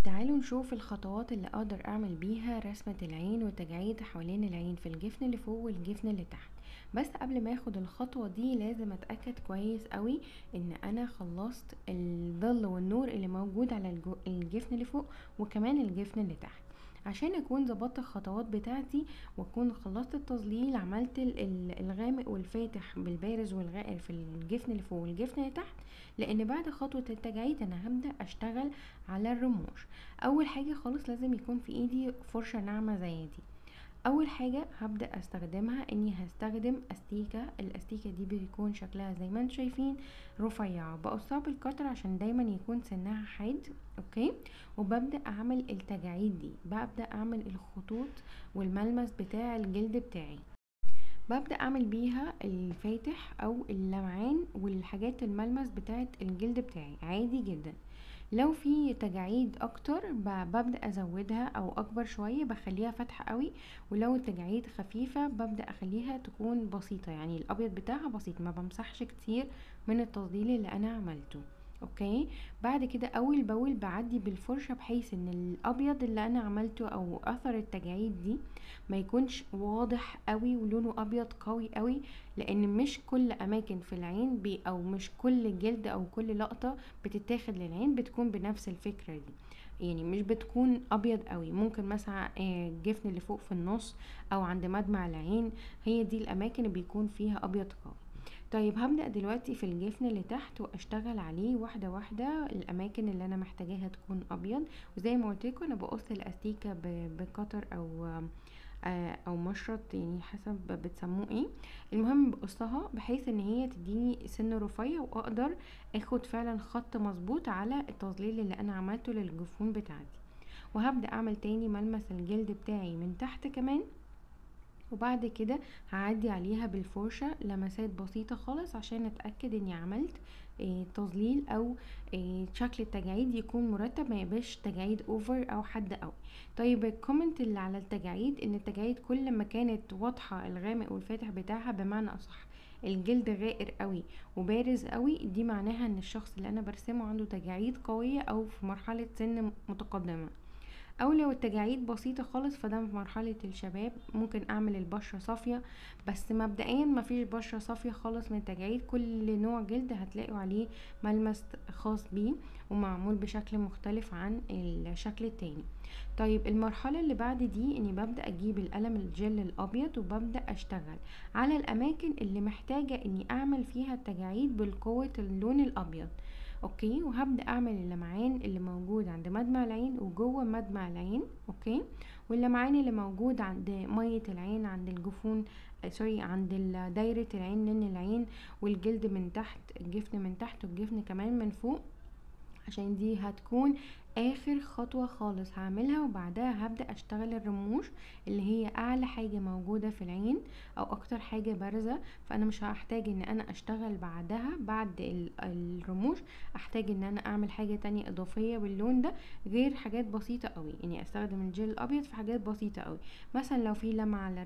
تعالوا نشوف الخطوات اللي اقدر اعمل بيها رسمة العين والتجاعيد حوالين العين في الجفن اللي فوق والجفن اللي تحت. بس قبل ما اخد الخطوة دي لازم اتأكد كويس قوي ان انا خلصت الظل والنور اللي موجود على الجفن اللي فوق وكمان الجفن اللي تحت، عشان اكون ظبطت الخطوات بتاعتي واكون خلصت التظليل. عملت الغامق والفاتح بالبارز والغائر في الجفن اللي فوق والجفن اللي تحت، لان بعد خطوة التجاعيد انا هبدأ اشتغل على الرموش. اول حاجة خالص لازم يكون في ايدي فرشة ناعمة زي دي. اول حاجة هبدأ استخدمها اني هستخدم الاستيكة دي بيكون شكلها زي ما انتم شايفين رفيعة، بقصها بالقطر عشان دايما يكون سنها حاد. اوكي، وببدأ اعمل التجاعيد دي، ببدأ اعمل الخطوط والملمس بتاع الجلد بتاعي، ببدأ اعمل بيها الفاتح او اللمعان والحاجات الملمس بتاعت الجلد بتاعي عادي جدا. لو في تجاعيد اكتر ببدأ ازودها او اكبر شوية بخليها فاتحة قوي، ولو التجاعيد خفيفة ببدأ اخليها تكون بسيطة، يعني الابيض بتاعها بسيط، ما بمسحش كتير من التظليل اللي انا عملته. اوكي، بعد كده اول باول بعدي بالفرشة بحيث ان الابيض اللي انا عملته او اثر التجاعيد دي ما يكونش واضح قوي ولونه ابيض قوي قوي، لان مش كل اماكن في العين او مش كل جلد او كل لقطة بتتاخد للعين بتكون بنفس الفكرة دي، يعني مش بتكون ابيض قوي. ممكن مثلا الجفن اللي فوق في النص او عند مدمع العين، هي دي الاماكن اللي بيكون فيها ابيض قوي. طيب هبدأ دلوقتي في الجفن اللي تحت واشتغل عليه واحدة واحدة الاماكن اللي انا محتاجاها تكون ابيض. وزي ما قلت لكم انا بقص الاستيكة بقطر او مشرط، يعني حسب بتسموه ايه. المهم بقصها بحيث ان هي تديني سن رفيع واقدر اخد فعلا خط مظبوط على التظليل اللي انا عملته للجفون بتاعتي. وهبدأ اعمل تاني ملمس الجلد بتاعي من تحت كمان، وبعد كده هعدي عليها بالفرشة لمسات بسيطة خالص عشان اتأكد اني عملت تظليل او شكل التجاعيد يكون مرتب، ما يبقاش تجاعيد اوفر او حد قوي. طيب الكومنت اللي على التجاعيد ان التجاعيد كل ما كانت واضحة الغامق والفاتح بتاعها، بمعنى اصح الجلد غائر قوي وبارز قوي، دي معناها ان الشخص اللي انا برسمه عنده تجاعيد قوية او في مرحلة سن متقدمة. او لو التجاعيد بسيطة خالص فده في مرحلة الشباب، ممكن اعمل البشرة صافية. بس مبدئيا مفيش بشرة صافية خالص من التجاعيد، كل نوع جلد هتلاقوا عليه ملمس خاص بيه ومعمول بشكل مختلف عن الشكل التاني. طيب المرحلة اللي بعد دي اني ببدأ اجيب القلم الجل الابيض وببدأ اشتغل على الاماكن اللي محتاجة اني اعمل فيها التجاعيد بالقوة اللون الابيض. اوكي، وهبدأ اعمل اللمعان اللي موجود عند مدمع العين وجوه مدمع العين. اوكي، واللمعان اللي موجود عند مية العين عند الجفون عند دايرة العين من العين والجلد من تحت، الجفن من تحت والجفن كمان من فوق، عشان دي هتكون اخر خطوة خالص هعملها. وبعدها هبدأ اشتغل الرموش اللي هي اعلى حاجة موجودة في العين او اكتر حاجة بارزة، فانا مش هحتاج ان انا اشتغل بعدها بعد الرموش، احتاج ان انا اعمل حاجة تانية اضافية باللون ده، غير حاجات بسيطة قوي، يعني استخدم الجل الابيض في حاجات بسيطة قوي. مثلا لو في لمعة على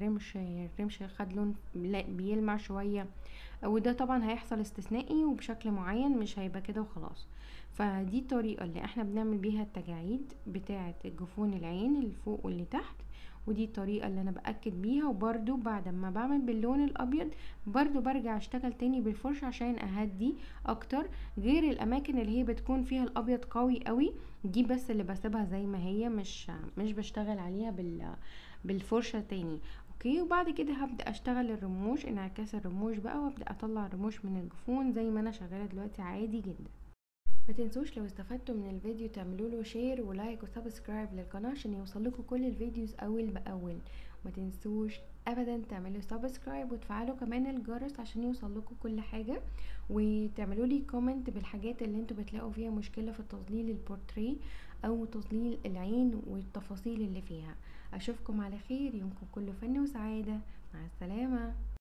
رمش خد لون بيلمع شوية، وده طبعا هيحصل استثنائي وبشكل معين، مش هيبقى كده وخلاص. فدي الطريقة اللي احنا بنعمل بيها التجاعيد بتاعة جفون العين اللي فوق واللي تحت، ودي الطريقة اللي انا باكد بيها. وبرده بعد ما بعمل باللون الابيض برده برجع اشتغل تاني بالفرشة عشان اهدي اكتر، غير الاماكن اللي هي بتكون فيها الابيض قوي قوي دي بس اللي بسيبها زي ما هي، مش بشتغل عليها بالفرشة تاني. اوكي، وبعد كده هبدأ اشتغل الرموش، انعكاس الرموش بقى، وابدأ اطلع الرموش من الجفون زي ما انا شغالة دلوقتي عادي جدا. ما تنسوش لو استفدتوا من الفيديو تعملوا له شير ولايك وسبسكرايب للقناة عشان يوصلكوا كل الفيديوز اول باول. ما تنسوش ابدا تعملوا سبسكرايب وتفعلوا كمان الجرس عشان يوصلكوا كل حاجة، وتعملوا لي كومنت بالحاجات اللي انتوا بتلاقوا فيها مشكلة في تظليل البورتريه او تظليل العين والتفاصيل اللي فيها. اشوفكم على خير، يومكم كله فن وسعادة، مع السلامة.